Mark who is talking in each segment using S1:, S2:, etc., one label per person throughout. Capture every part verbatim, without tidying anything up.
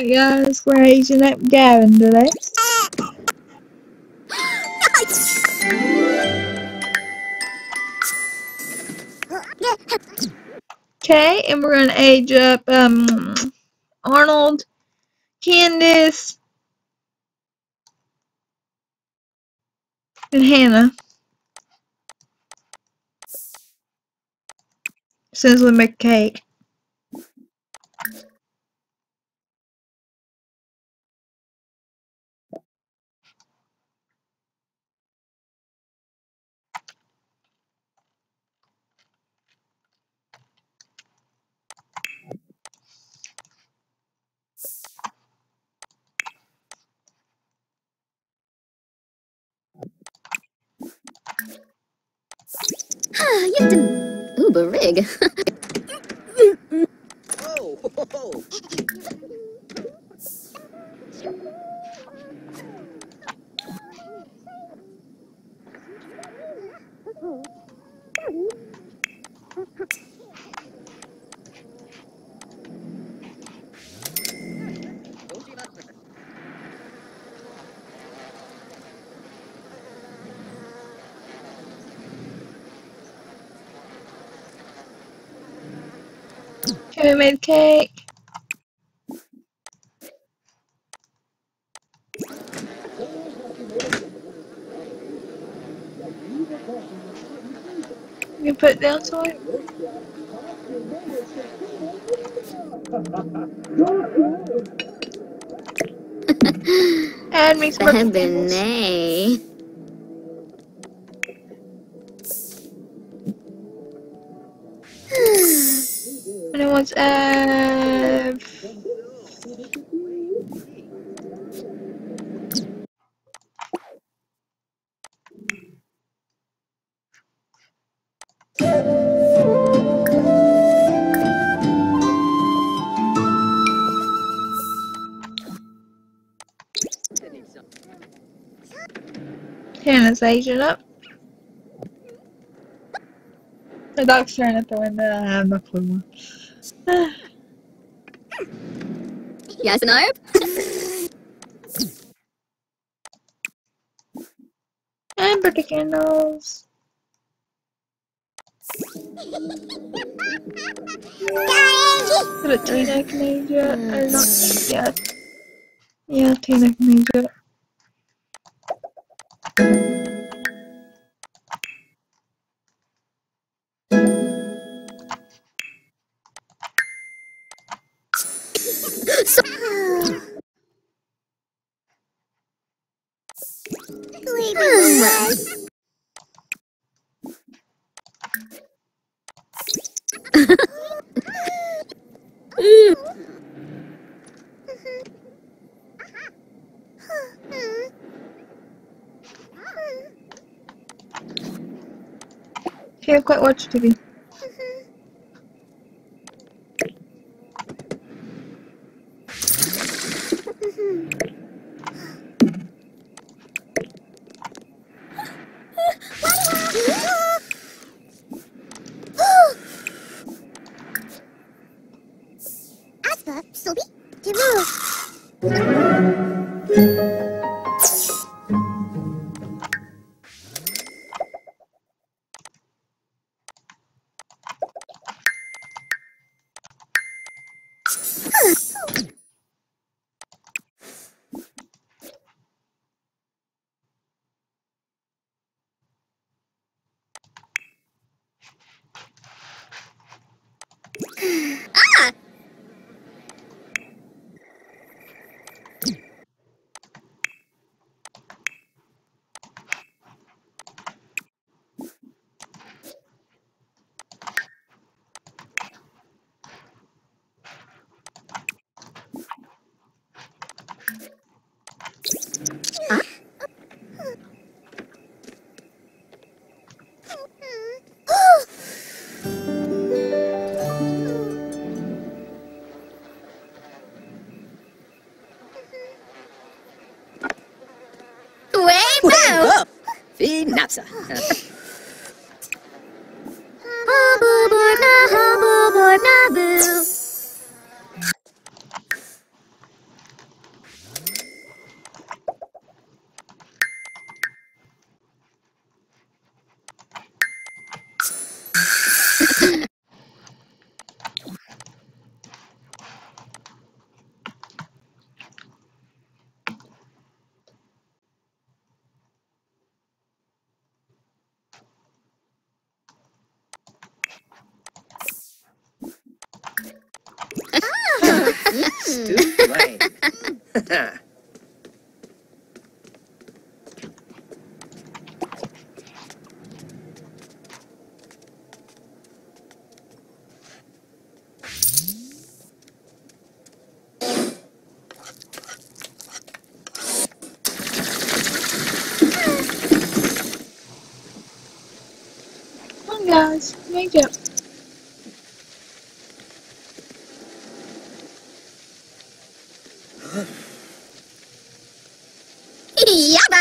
S1: Alright guys, we're aging up Gavin today. Okay, and we're gonna age up um Arnold, Candace, and Hannah. Since we make cake.
S2: You didn't. Ooh, rig.
S3: Oh, ho, ho.
S1: Okay, we made cake. You put it down so I add me some more candles.
S2: Bebenay.
S1: And it wants uh Hannah's aging up. The dog's staring at the window. I have no clue.
S2: Yes, no?
S1: And birthday candles. Put a Tina can age it. Or not yet. Yeah, Tina can age it. Can't quite watch T V.
S3: Feed Napsa. Right.
S1: Come on, guys. Make it.
S2: Yabba!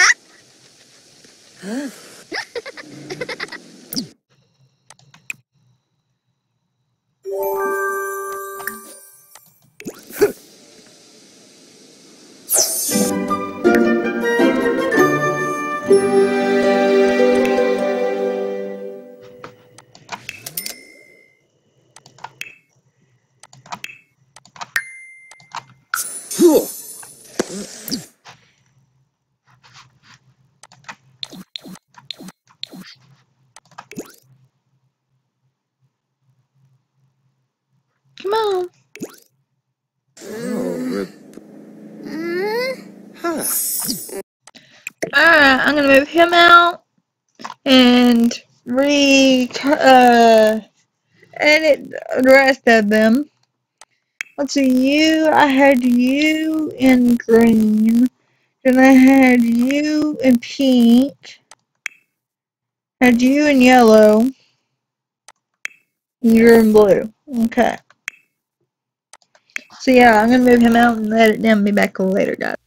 S1: Come on. Alright, I'm gonna move him out and re uh edit the rest of them. Let's see, you, I had you in green, then I had you in pink, had you in yellow, and you're in blue. Okay. So yeah, I'm gonna move him out and edit them and be back later, guys.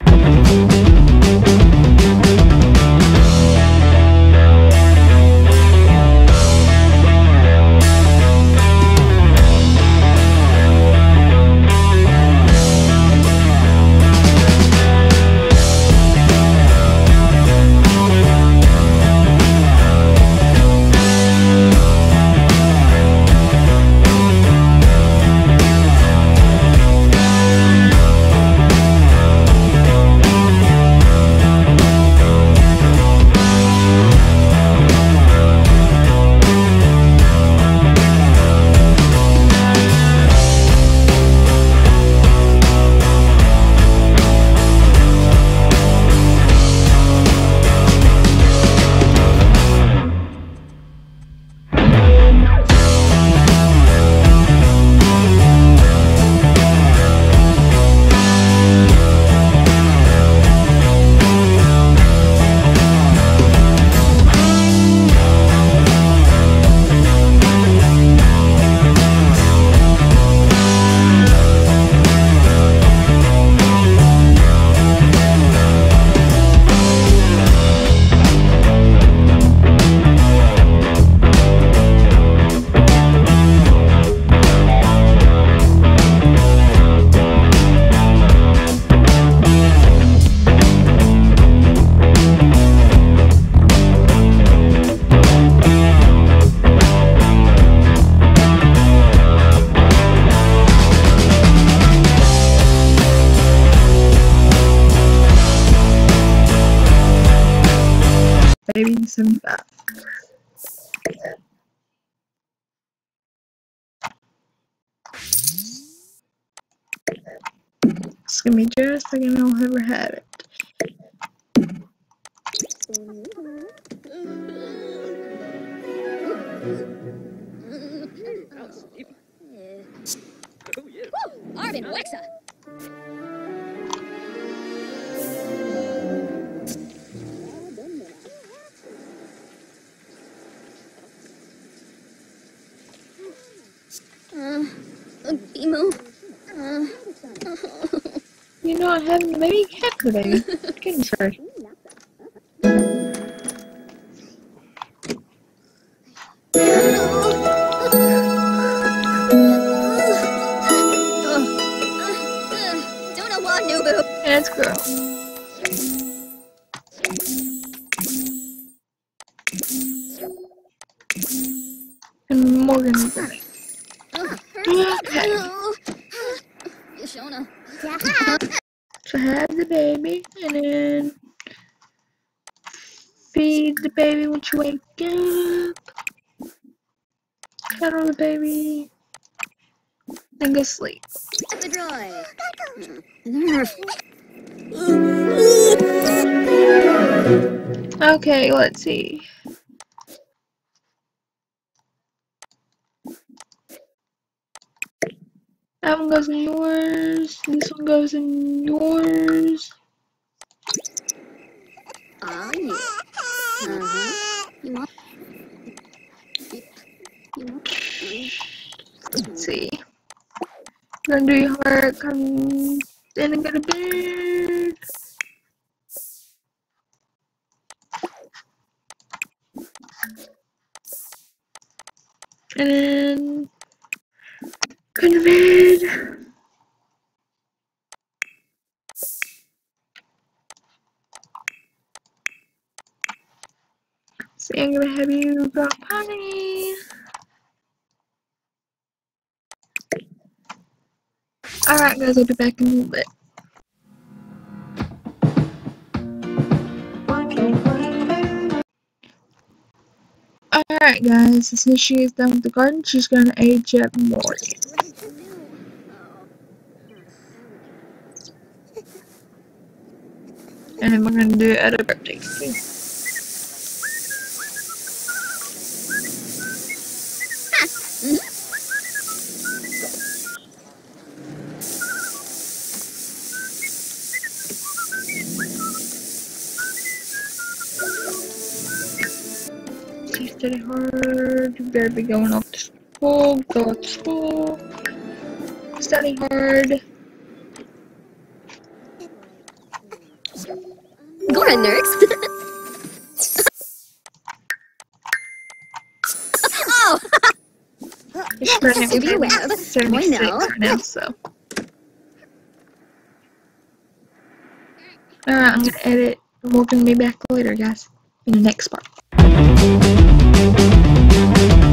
S1: Baby some fat. It's gonna be just like I've ever had it.
S2: Arvin Wexa! Uh, Emo. Uh,
S1: You know I haven't maybe kept the baby. Goodness gracious.
S2: Don't know what, Nubu.
S1: Let's go. And Morgan is right. Okay.
S2: Shona.
S1: So have the baby and then feed the baby when you wake up. Cuddle the baby and go sleep.
S2: The droid.
S1: Okay, let's see. That one goes in yours. This one goes in yours.
S2: Oh, yeah. Uh-huh. You want? You want?
S1: Let's see. Gonna do your heart. Come in and go to bed. And then go to bed. So I'm gonna have you drop honey. Alright guys, I'll be back in a little bit. Alright guys, since she is done with the garden, she's gonna age up more. And then we're gonna do it at a birthday too. Study hard, you better be going off to school, go to school, study hard.
S2: Go on, nerds. Oh!
S1: It's pregnant
S2: To be
S1: with
S2: aware of.
S1: seventy-six
S2: Why no?
S1: right now, so. Alright, I'm gonna edit, and we're gonna be back later, guys, in the next part.